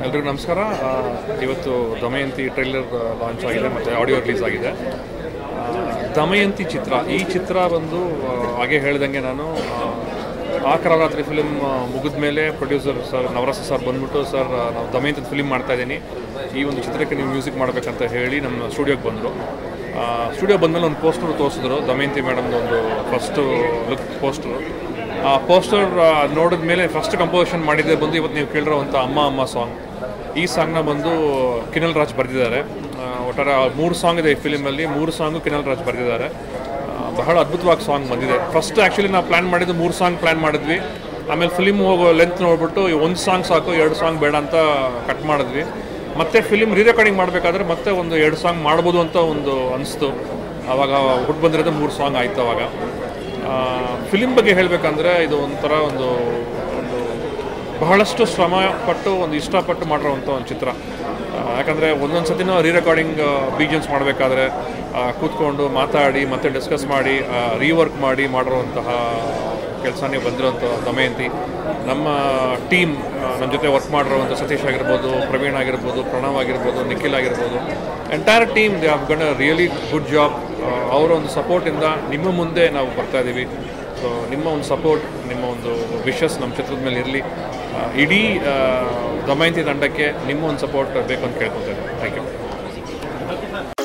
ಎಲ್ರಿಗೂ ನಮಸ್ಕಾರ. ಇವತ್ತು ದಮಯಂತಿ ಟ್ರೈಲರ್ ಲಾಂಚ್ ಆಗಿದೆ ಮತ್ತು ಆಡಿಯೋ ರಿಲೀಸ್ ಆಗಿದೆ. ದಮಯಂತಿ ಚಿತ್ರ, ಈ ಚಿತ್ರ ಬಂದು ಹಾಗೆ ಹೇಳ್ದಂಗೆ ನಾನು ಆಕರಾತ್ರಿ ಫಿಲ್ಮ್ ಮುಗಿದ ಮೇಲೆ ಪ್ರೊಡ್ಯೂಸರ್ ಸರ್ ನವರಸ ಸರ್ ಬಂದ್ಬಿಟ್ಟು, ಸರ್ ನಾವು ದಮಯಂತಿ ಫಿಲ್ಮ್ ಮಾಡ್ತಾಯಿದ್ದೀನಿ, ಈ ಒಂದು ಚಿತ್ರಕ್ಕೆ ನೀವು ಮ್ಯೂಸಿಕ್ ಮಾಡಬೇಕಂತ ಹೇಳಿ ನಮ್ಮ ಸ್ಟುಡಿಯೋಗೆ ಬಂದರು. ಸ್ಟುಡಿಯೋ ಬಂದಮೇಲೆ ಒಂದು ಪೋಸ್ಟರ್ ತೋರಿಸಿದ್ರು, ದಮಯಂತಿ ಮೇಡಮ್ದು ಒಂದು ಫಸ್ಟು ಲುಕ್ ಪೋಸ್ಟರು. ಆ ಪೋಸ್ಟರ್ ನೋಡಿದ ಮೇಲೆ ಫಸ್ಟ್ ಕಂಪೋಸಿಷನ್ ಮಾಡಿದ್ದೆ ಬಂದು ಇವತ್ತು ನೀವು ಕೇಳಿರೋವಂಥ ಅಮ್ಮ ಅಮ್ಮ ಸಾಂಗ್. ಈ ಸಾಂಗ್ನ ಬಂದು ಕಿನಲ್ ರಾಜ್ ಬರೆದಿದ್ದಾರೆ. ಒಟ್ಟಾರೆ 3 ಸಾಂಗ್ ಇದೆ ಈ ಫಿಲಿಮಲ್ಲಿ, 3 ಸಾಂಗು ಕಿನಲ್ ರಾಜ್ ಬರೆದಿದ್ದಾರೆ. ಬಹಳ ಅದ್ಭುತವಾಗಿ ಸಾಂಗ್ ಬಂದಿದೆ. ಫಸ್ಟ್ ಆ್ಯಕ್ಚುಲಿ ನಾವು ಪ್ಲ್ಯಾನ್ ಮಾಡಿದ್ದು 3 ಸಾಂಗ್ ಪ್ಲ್ಯಾನ್ ಮಾಡಿದ್ವಿ. ಆಮೇಲೆ ಫಿಲಿಮ್ ಹೋಗೋ ಲೆಂತ್ ನೋಡ್ಬಿಟ್ಟು 1 ಸಾಂಗ್ ಸಾಕು, 2 ಸಾಂಗ್ ಬೇಡ ಅಂತ ಕಟ್ ಮಾಡಿದ್ವಿ. ಮತ್ತೆ ಫಿಲಿಮ್ ರೆಕಾರ್ಡಿಂಗ್ ಮಾಡಬೇಕಾದ್ರೆ ಮತ್ತೆ ಒಂದು 2 ಸಾಂಗ್ ಮಾಡ್ಬೋದು ಅಂತ ಒಂದು ಅನಿಸ್ತು. ಆವಾಗ ಹುಟ್ಟು ಬಂದಿರೋದು 3 ಸಾಂಗ್ ಆಯಿತು. ಅವಾಗ ಫಿಲಿಮ್ ಬಗ್ಗೆ ಹೇಳಬೇಕಂದ್ರೆ ಇದು ಒಂಥರ ಒಂದು ಬಹಳಷ್ಟು ಶ್ರಮ ಪಟ್ಟು ಒಂದು ಇಷ್ಟಪಟ್ಟು ಮಾಡಿರೋವಂಥ ಒಂದು ಚಿತ್ರ. ಯಾಕಂದರೆ ಒಂದೊಂದು ಸತಿನೂ ರೆಕಾರ್ಡಿಂಗ್ ಬೀಜನ್ಸ್ ಮಾಡಬೇಕಾದ್ರೆ ಕೂತ್ಕೊಂಡು ಮಾತಾಡಿ ಮತ್ತೆ ಡಿಸ್ಕಸ್ ಮಾಡಿ ರೀವರ್ಕ್ ಮಾಡಿ ಮಾಡಿರೋವಂತಹ ಕೆಲಸ ನೀವು ಬಂದಿರೋಂಥ ದಮಯಂತಿ. ನಮ್ಮ ಟೀಮ್ ನನ್ನ ಜೊತೆ ವರ್ಕ್ ಮಾಡಿರೋವಂಥ ಸತೀಶ್ ಆಗಿರ್ಬೋದು, ಪ್ರವೀಣ್ ಆಗಿರ್ಬೋದು, ಪ್ರಣವ್ ಆಗಿರ್ಬೋದು, ನಿಖಿಲ್ ಆಗಿರ್ಬೋದು, entire team they have done a really good job. ಅವರ ಒಂದು ಸಪೋರ್ಟಿಂದ ನಿಮ್ಮ ಮುಂದೆ ನಾವು ಬರ್ತಾಯಿದ್ದೀವಿ. ಸೊ ನಿಮ್ಮ ಒಂದು ಸಪೋರ್ಟ್, ನಿಮ್ಮ ಒಂದು ವಿಶಸ್ ನಮ್ಮ ಚಿತ್ರದ ಮೇಲೆ ಇರಲಿ. ಇಡೀ ದಮಯಂತಿ ತಂಡಕ್ಕೆ ನಿಮ್ಮ ಒಂದು ಸಪೋರ್ಟ್ ಬೇಕು ಅಂತ ಕೇಳ್ಕೊತೇನೆ. Thank you.